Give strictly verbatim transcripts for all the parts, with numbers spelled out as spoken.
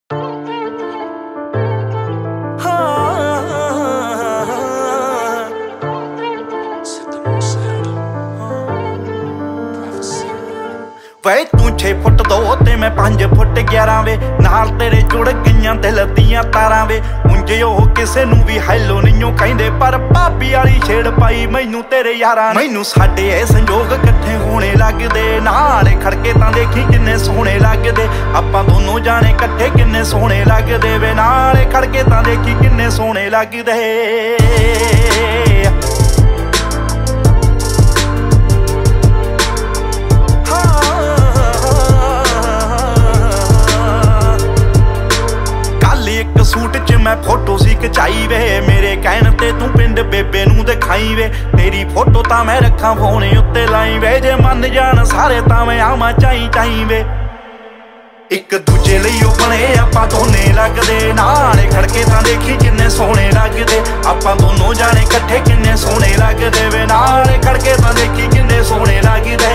वे तू छे फुट दो ते मैं पांच फुट ग्यारह वे नाल तेरे जुड़ गईयां दिल दियां तारां वे उंज ओह किसे नू भी हैलो नहीं कहंदे पर भाभी वाली छेड़ पाई मैनू तेरे यारां मैनू साडे ए संजोग इकट्ठे होने लगदे नाल खड़के तां देखी किन्ने सोहणे लगदे आपां दोनों जाने इकट्ठे किन्ने सोहणे लगदे वे नाल खड़के तां देखी किन्ने सोहणे लगदे। सूट च मैं फोटो सी खचाई वे मेरे कहण ते तू पिंड बेबे नू दिखाई वे तेरी फोटो तां मैं रखा फोन उत्ते लाई वे जे मन जान सारे तां मैं आवां चाई चाई वे एक दूजे लई ओ बने आपां दोने लगदे नाल खड़के तां देखी किन्ने सोहणे लगदे आपां दोनों जाने इकट्ठे किन्ने सोहणे लगदे वे नाल खड़के तां देखी किन्ने सोहणे लगदे।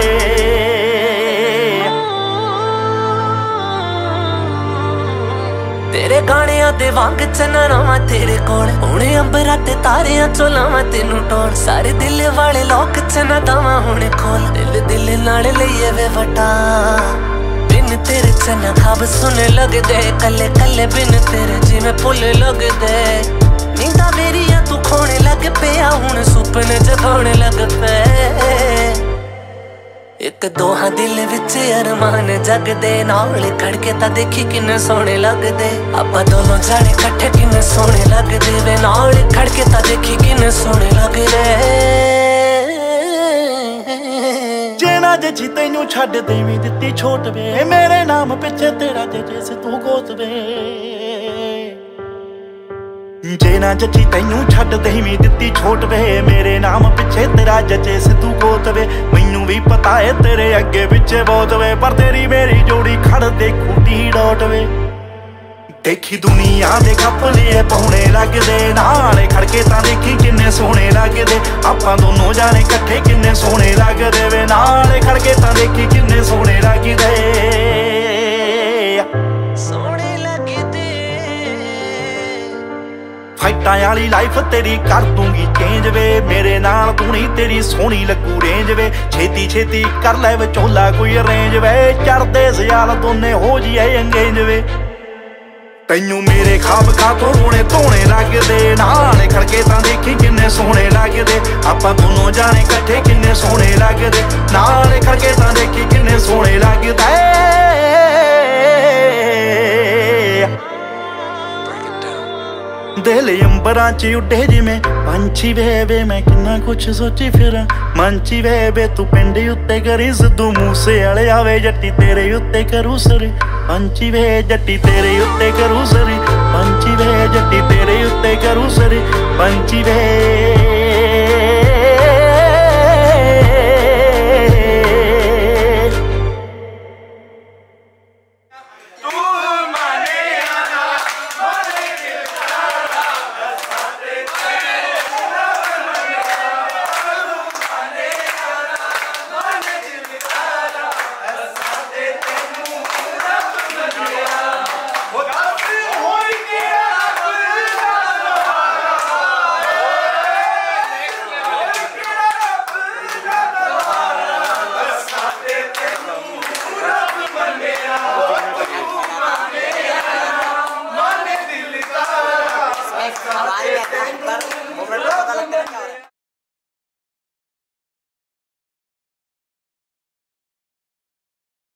तेरे गाणियां दे वांग चन्ना मैं तेरे कोल हुणे अंबरां ते तारियां चो लावां तेनू टोल सारे दिल वाले लोक चन्ना दावां हुणे खोल दिल दिल नाल लईए वे वटा बिन तेरे चन्ना खाब सुने लगदे कल्ले कल्ले बिन तेरे जिवें भुल लगदे नींदा मेरियां तू खोणे लग पिया हुण सुपने जगाउणे लग पे एक दोहा दिल विच अरमान जगदे नाल खड़के तां देखी किन्ने सोहणे लगदे आपां दोनों जाने इकट्ठे किन्ने सोहणे लगदे वे नाल खड़के तां देखी किन्ने सोहणे लगदे। जे ना जची तैनू छड्ड देवीं दित्ती छोट वे मेरे नाम पिछे तेरा जे से तू गोत वे जे ना जची तैनू छड्ड देवीं दित्ती छोट वे मेरे नाम पिछे तेरा जचे से तू गोत वे मैनू भी पता है तेरे अगे पिछे बहुत वे पर तेरी मेरी जोड़ी खड़ दे खूटी डोट वे देखी दुनिया दे खपले पौने लगदे नाल खड़के तां देखी किन्ने सोहणे लगदे आपां दोनों जाने इकट्ठे किन्ने सोहणे लगदे वे नाल खड़के तां देखी किन्ने सोहणे लगदे सोहणे लगदे। फाइटां वाली लाइफ तेरी कर दूंगी चेंज वे मेरे नाल तू नहीं तेरी सोहनी लगू रेंज वे छेती छेती कर लै विचोला कोई अरेंज वे चढ़दे सियाल दोने हो जिए अंगेज वे तैनू मेरे खाब खातों रोने धोने लगदे नाल खड़के तां देखी किन्ने सोहणे लगदे आपां दोनों जाने इकट्ठे किन्ने सोहणे लगदे नाल खड़के तां देखी किन्ने सोहणे लगदे। दिल अंबरां च उड्डे जिवें पंछी वे वे मैं किन्ना कुछ सोची फिरां मंची वे वे तू पिंड उत्ते करी सिद्धू मूसे वाले आवे जट्टी तेरे उत्ते करू सरी पंछी वे जट्टी तेरे उत्ते करू सरी पंछी वे जट्टी तेरे उत्ते करू सरी पंछी वे। Momen lo pata